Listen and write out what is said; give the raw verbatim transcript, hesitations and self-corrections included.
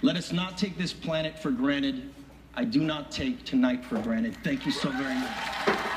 Let us not take this planet for granted. I do not take tonight for granted. Thank you so very much.